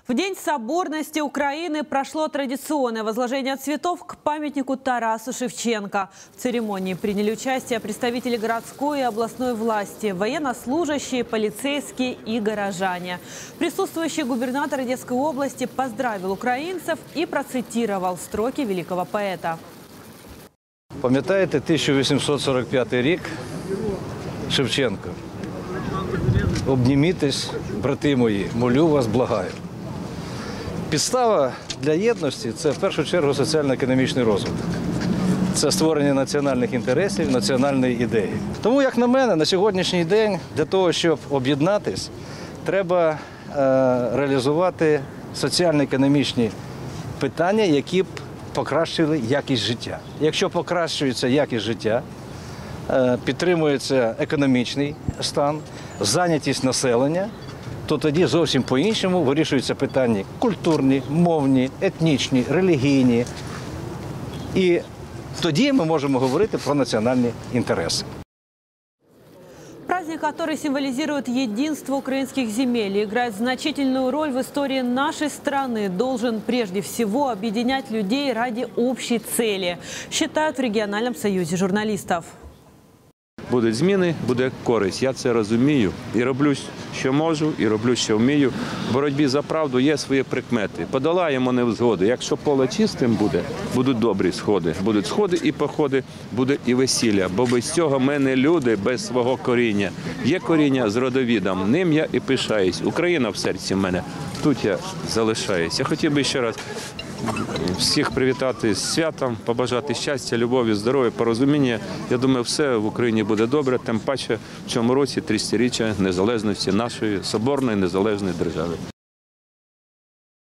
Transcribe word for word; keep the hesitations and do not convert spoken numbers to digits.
В День соборности Украины прошло традиционное возложение цветов к памятнику Тарасу Шевченко. В церемонии приняли участие представители городской и областной власти, военнослужащие, полицейские и горожане. Присутствующий губернатор Одесской области поздравил украинцев и процитировал строки великого поэта. Пам'ятаєте тисяча вісімсот сорок п'ятий рік? Шевченко. Обнімітесь, брати мої, молю вас, благаю. Підстава для єдності – це в першу чергу соціально-економічний розвиток. Це створення національних інтересів, національної ідеї. Тому, як на мене, на сьогоднішній день для того, щоб об'єднатись, треба е, реалізувати соціально-економічні питання, які б покращили якість життя. Якщо покращується якість життя, е, підтримується економічний стан, зайнятість населення, то тоді зовсім по-іншому вирішуються питання культурні, мовні, етнічні, релігійні. І тоді ми можемо говорити про національні інтереси. Праздник, который символизирует единство украинских земель и играет значительную роль в истории нашей страны, должен прежде всего объединять людей ради общей цели, считают в региональном союзе журналистов. Будуть зміни, буде користь. Я це розумію і роблю, що можу, і роблю, що вмію. В боротьбі за правду є свої прикмети. Подолаємо невзгоди. Якщо поле чистим буде, будуть добрі сходи. Будуть сходи і походи, буде і весілля. Бо без цього ми не люди, без свого коріння. Є коріння з родовідом. Ним я і пишаюсь. Україна в серці в мене. Тут я залишаюсь. Я хотів би ще раз всіх привітати з святом, побажати щастя, любові, здоров'я, порозуміння. Я думаю, все в Україні буде добре, тим паче в цьому році тридцятиріччя незалежності нашої соборної незалежної держави.